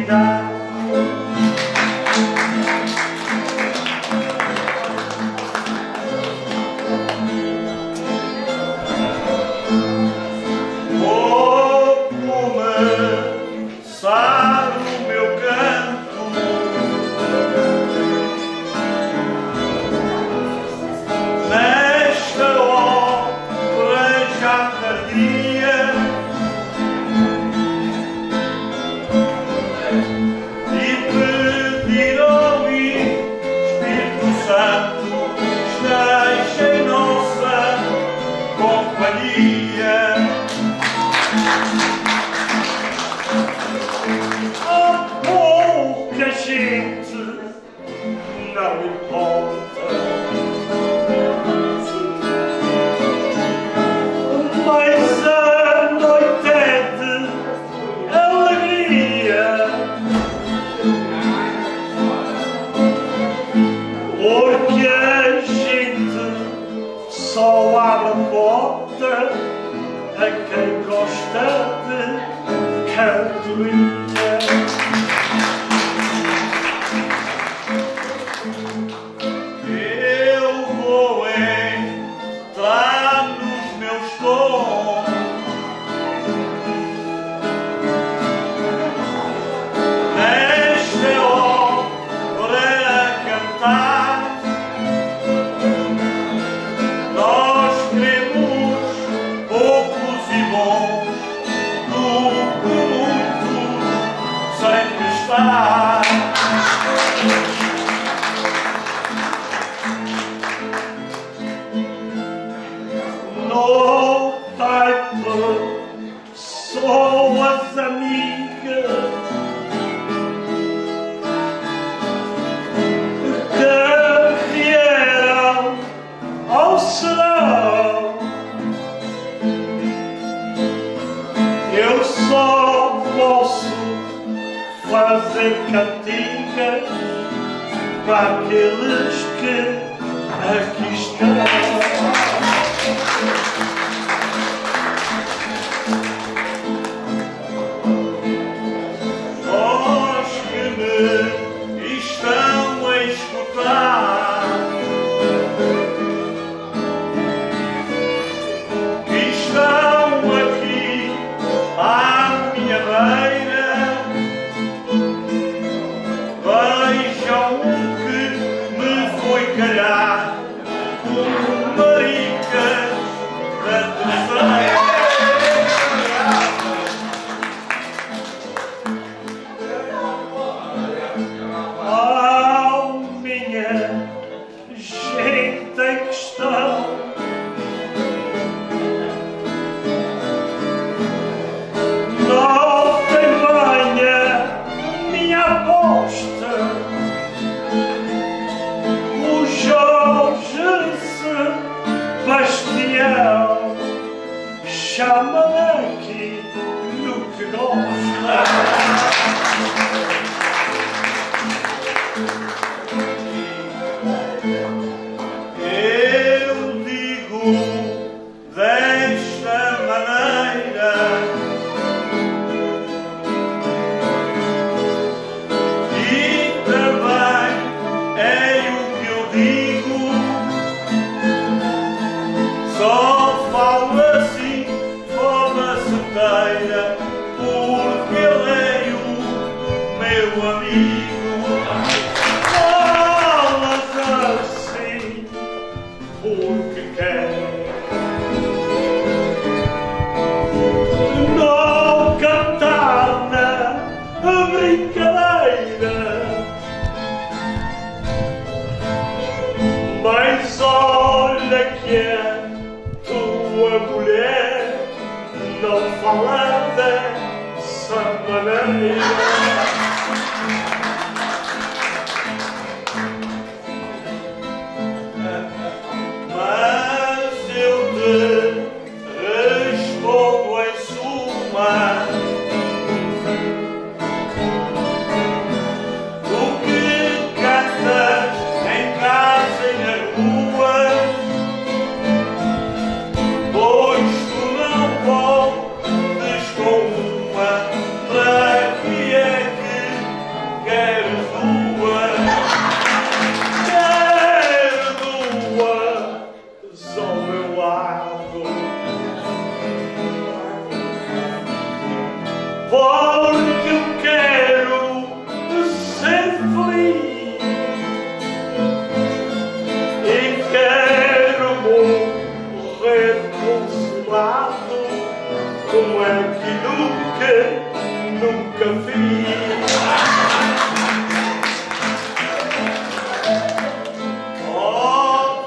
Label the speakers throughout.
Speaker 1: vida. Vou começar o meu canto nesta hora já tardia, e pedir ao Espírito Santo esteja em nossa companhia. Há pouca gente, não importa, mas a noite é de alegria, porque a gente só abre a porta a quem gosta de cantoria. Eu vou entrar nos meus dons, nesta hora a cantar. Nós queremos poucos e bons do que muitos sempre estar. No tempo são as amigas que vieram ao serão. Eu só posso fazer cantigas para aqueles que aqui estão. Vós que me estão a escutar, que estão aqui à minha beira, vejam o que me foi calhar, como maricas da terceira. Oh, minha gente em questão, notem bem a minha aposta. O Jorge Sebastião chama-me aqui no que gosta. Eu digo desta maneira, e também é o que eu digo, só falo assim, forma certeira, porque ele é o meu amigo. Falas assim, porque quer. Não cantar na brincadeira, mas olha que a tua mulher não fala dessa maneira. Mas eu te respondo em suma, o que cantas em casa e na rua, pois tu não podes com uma para que mim. Oh,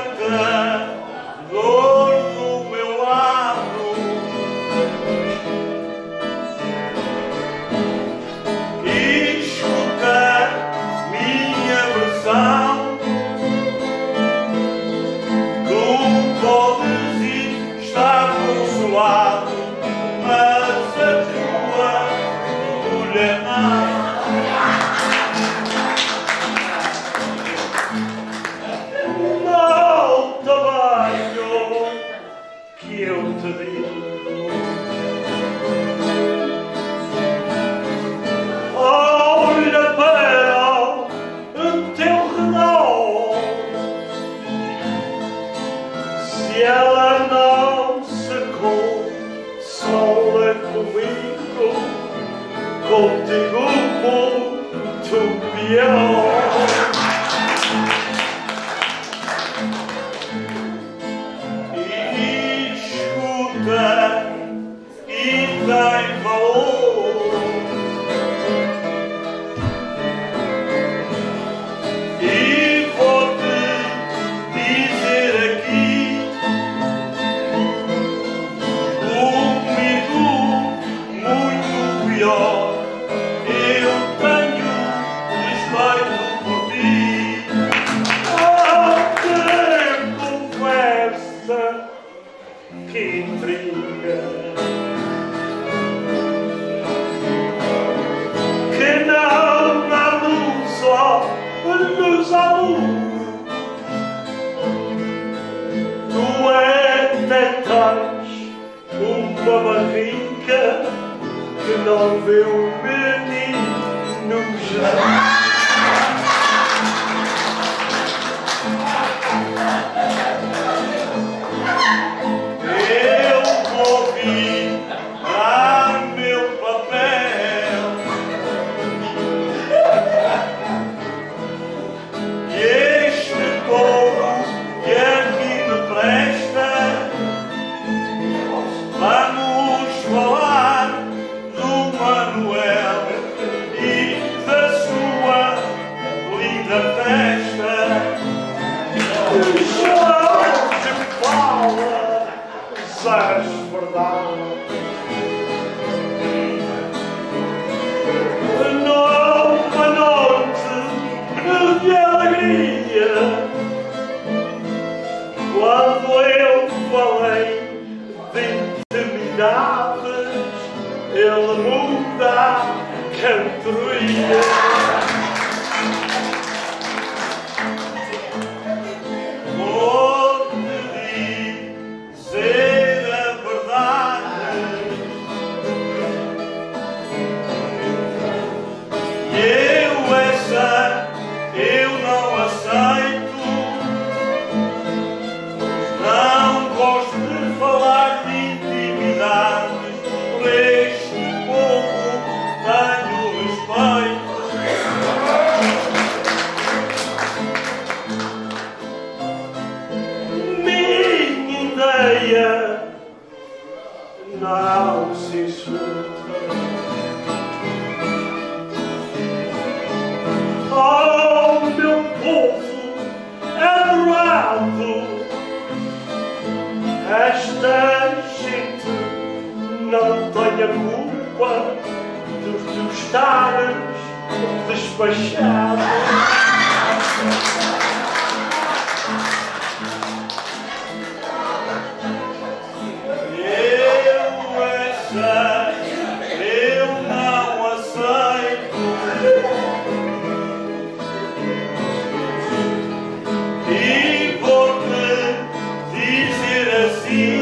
Speaker 1: cantador do meu lado, escuta minha versão. Tu podes estar consolado, mas a tua mulher não. Não, tamanho que eu te digo. Olha para o teu redor. Se ela não se consola comigo, contigo muito pior. E escuta e tem valor. E vou-te dizer aqui, comigo muito pior. Eu tenho respeito por ti. Oh, que conversa, que intriga, que não há luz só nos alude. Tu até tens uma barriga que não vê o menino já. Eu vou virar meu papel e este povo que aqui me presta. Vamos falar do Manuel e da sua linda festa. João de Paula, sabes verdade. Numa noite de alegria, quando eu falei de intimidades, ele muda a cantoria. Vou-te dizer a verdade, e eu não aceito. Não gosto de falar de intimidades, por este povo tenho respeito. Minha ideia não se insulta. Oh, meu povo adorado, esta gente não tem a culpa de tu estares despachado. Eu não aceito. E vou-te dizer assim,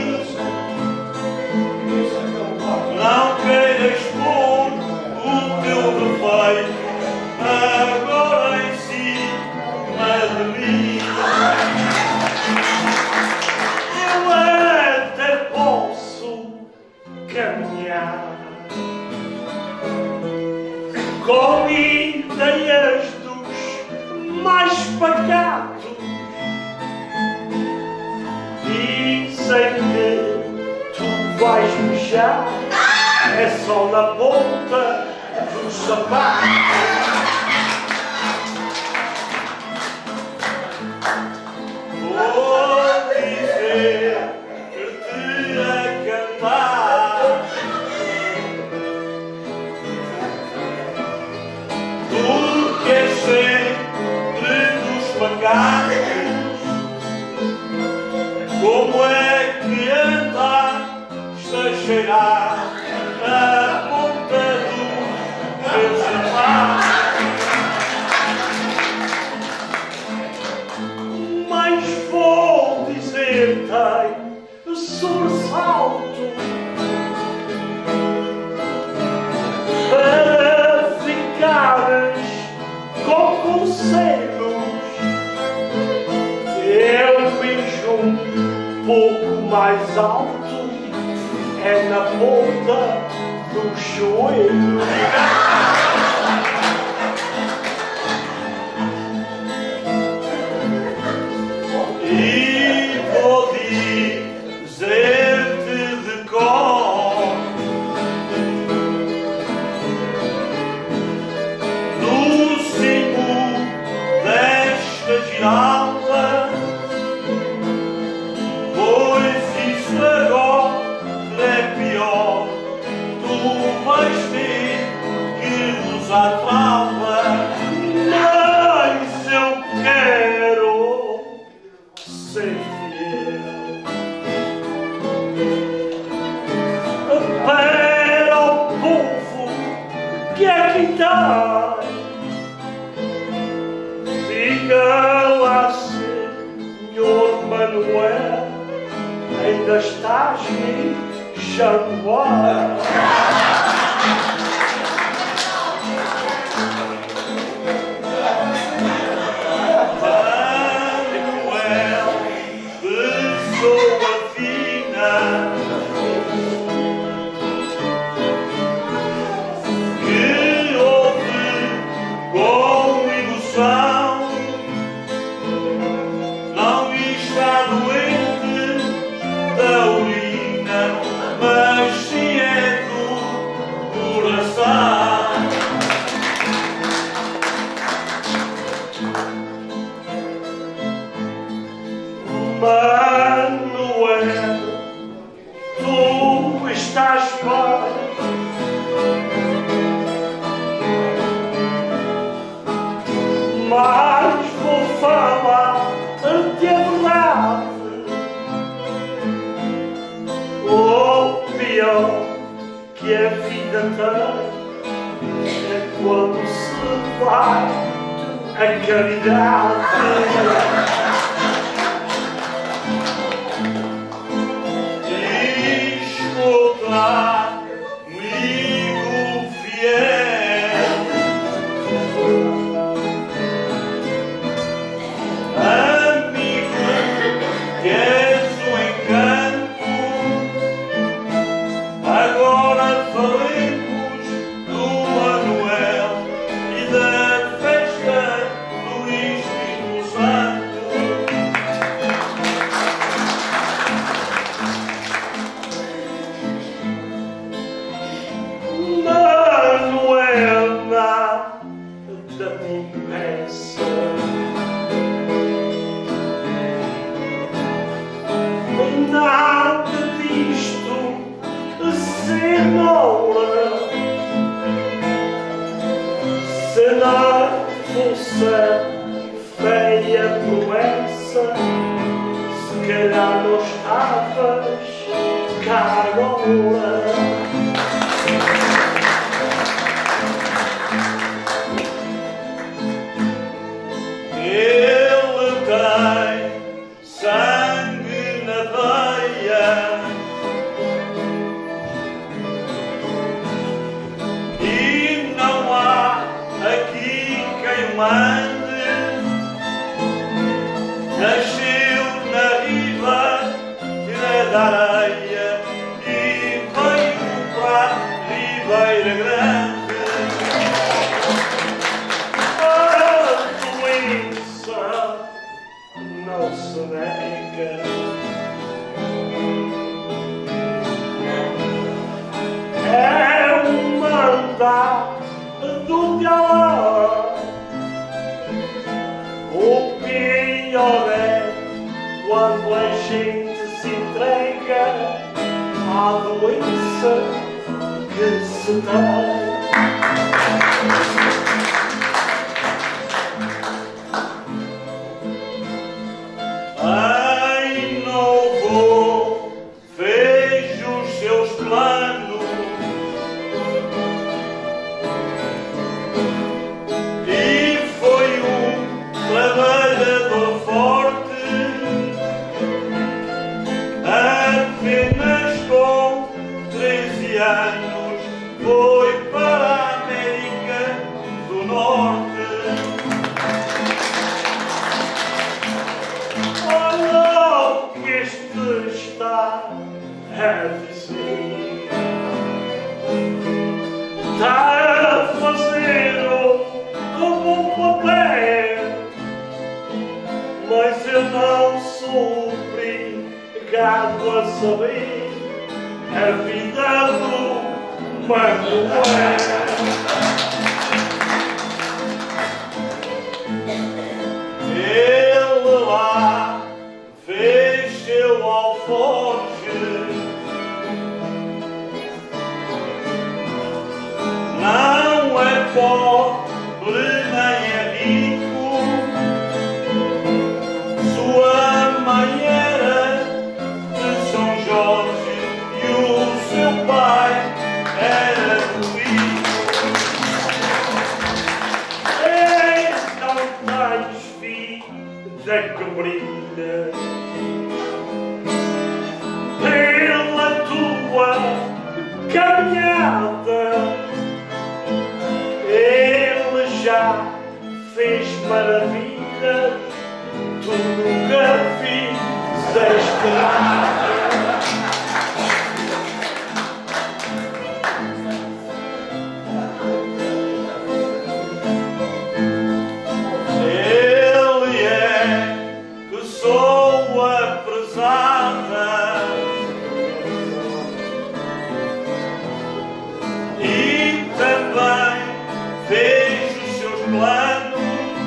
Speaker 1: não queiras pôr o teu defeito agora em cima de mim. Eu até posso caminhar com ideias dos mais pacatos. Dizem que tu vais beijar, é só na ponta do dos sapatos. Vou dizer que te a cantar tudo que é sempre dos macacos. Como é que andaste a cheirar a ponta dos meus sapatos? Mas vou dizer-te sobressalto para ficares com conselhos. Eu vejo um pouco mais alto, é na ponta do joelho. E vou dizer-te de cor no cimo desta giralda, pois isso agora é pior. Tu vais ter que usar fralda, mas eu quero ser fiel para o povo que aqui está. Diga lá, Senhor Manuel, ainda estás me chamando. Manuel, tu estás bem, mas vou falar-te a verdade. O pior que a vida tem é quando se vai a caridade. Amigo fiel, amigo que és um encanto, agora falemos do Manuel e da festa do Espírito Santo. Manuel, nada te impeça, nada disto se moura. Se não fosse feia promessa, se calhar não estavas cá agora. Ele tem sangue na veia e não há aqui quem mande. Nasceu na riba da areia e veio para a Ribeira Grande. Não se nega, é um mandar quando a gente se entrega à doença que se tem. Em novo vejo os seus planos e foi um trabalhador forte, apenas com 13 anos foi para a América do Norte. Olha o que este está a dizer. Está a fazer um bom papel, mas eu não sou obrigado a saber a vida do Manuel. Ele lá fez seu alforje, não é pobre nem é rico, sua mãe era de São Jorge e o seu pai era do Rio. Então tens vida que brilha pela tua caminhada. Ele já fez maravilhas, tu nunca fizeste nada. Ele é pessoa prezada e também fez os seus planos.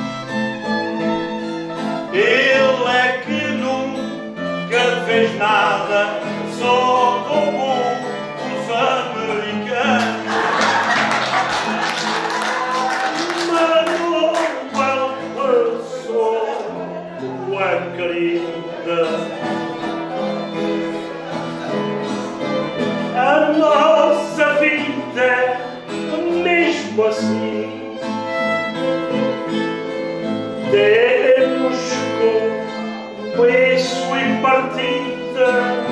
Speaker 1: Ele é que nunca fez nada, só como os americanos. Manuel passou a querida, a nossa vida mesmo assim. Demos com isso e partida,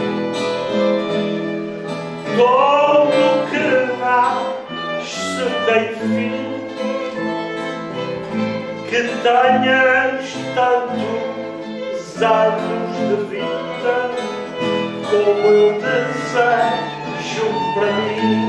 Speaker 1: todo que nasce tem fim. Que tenhas tantos anos de vida como eu desejo para mim.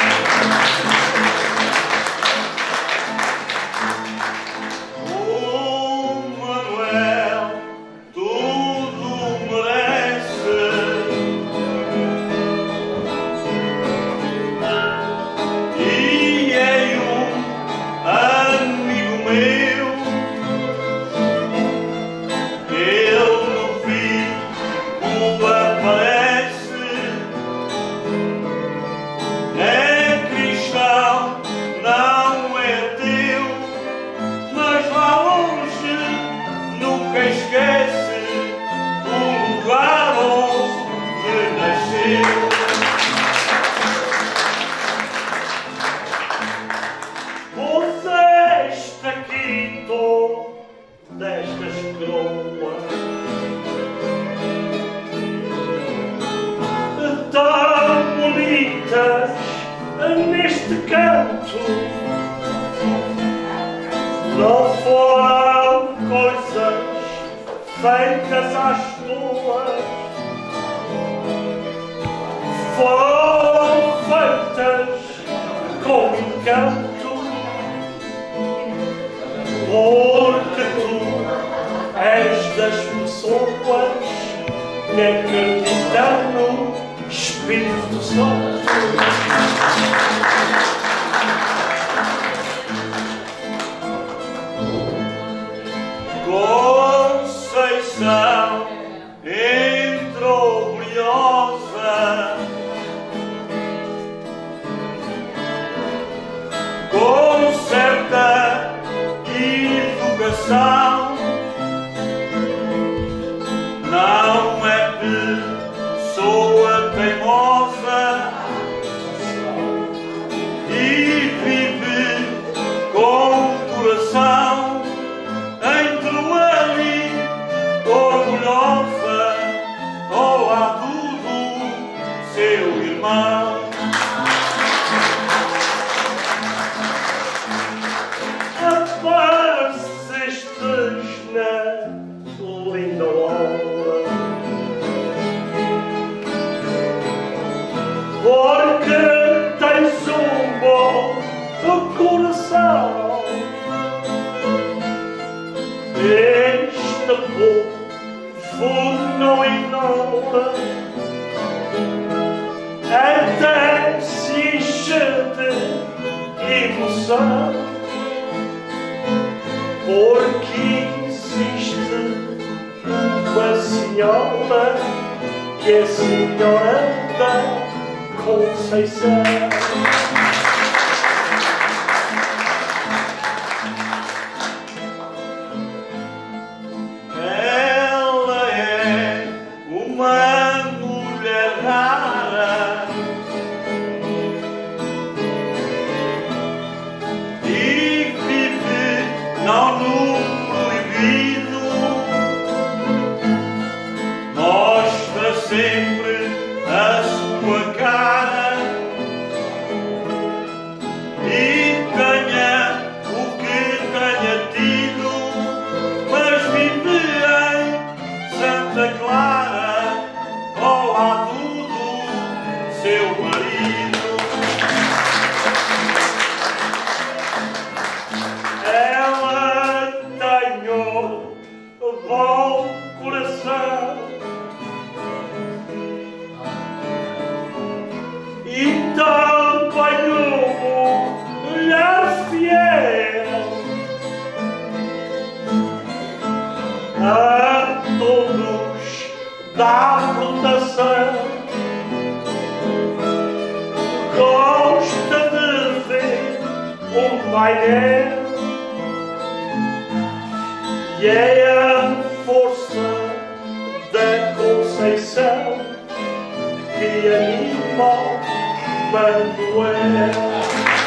Speaker 1: Puseste aqui todas estas coroas tão bonitas neste canto, não foram coisas feitas às toas, foram feitas com encanto. Porque tu és das pessoas que acreditam no Espírito Santo. Conceição coração entrou ali, orgulhosa ao lado do seu irmão. Aparecestes na linda hora, porque tens um bom coração. Este povo não ignora, até se encher de emoção, porque existe uma senhora que é Senhora da Conceição. Ela é uma mulher rara e vive não no proibido, mostra sempre a sua cara e ganha o que tenha tido, mas vive em Santa Clara ao lado do seu marido. Ela tem um bom coração e também uma mulher fiel a todos dá proteção. Gosta de ver um painel e é a força da Conceição que anima o Manuel.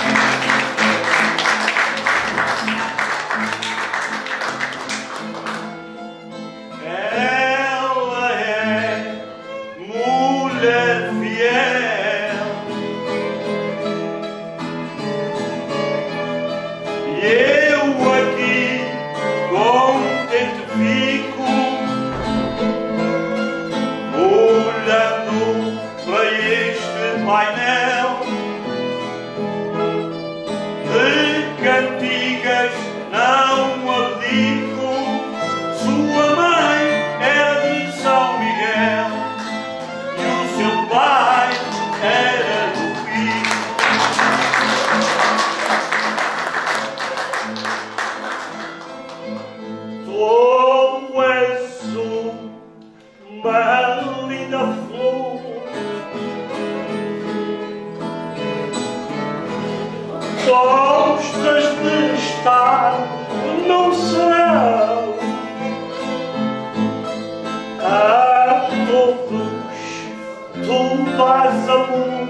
Speaker 1: Ela é mulher fiel e eu aqui contente fico, olhando para este painel de cantigas não abdico. Sua mãe era de São Miguel e o seu pai era do Pico. Tu és uma linda flor, gostas de estar no céu, a todos tu dás amor,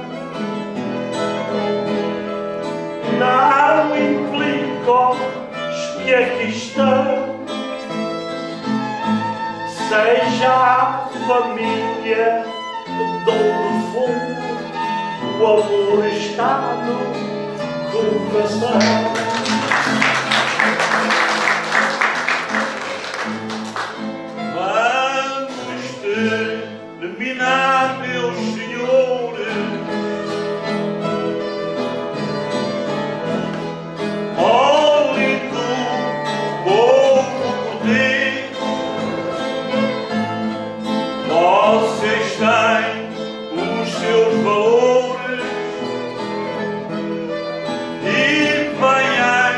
Speaker 1: não implicas que aqui estão, seja a família de onde for, o amor está no coração. Terminar, meus senhores, ó lindo povo cordeiro, vocês têm os seus valores e venham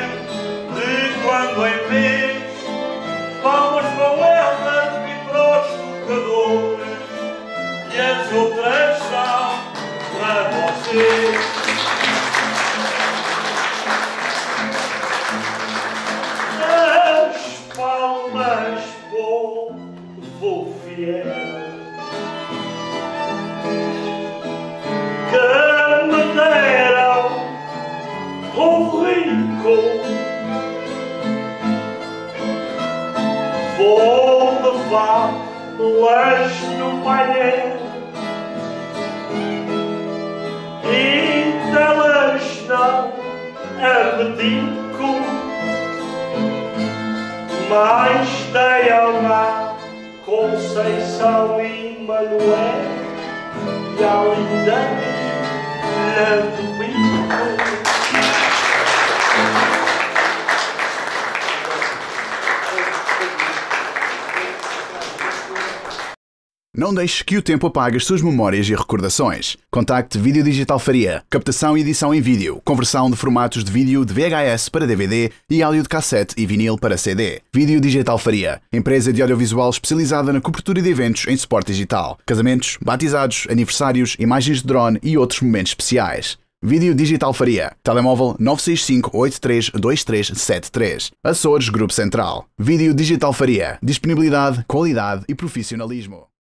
Speaker 1: vou levá-las no painel e delas não abdico, mas tenham lá Conceição e Manuel e a linda Ludovico.
Speaker 2: Não deixe que o tempo apague as suas memórias e recordações. Contacte Vídeo Digital Faria. Captação e edição em vídeo. Conversão de formatos de vídeo de VHS para DVD e áudio de cassete e vinil para CD. Vídeo Digital Faria. Empresa de audiovisual especializada na cobertura de eventos em suporte digital. Casamentos, batizados, aniversários, imagens de drone e outros momentos especiais. Vídeo Digital Faria. Telemóvel 965-832373. Açores Grupo Central. Vídeo Digital Faria. Disponibilidade, qualidade e profissionalismo.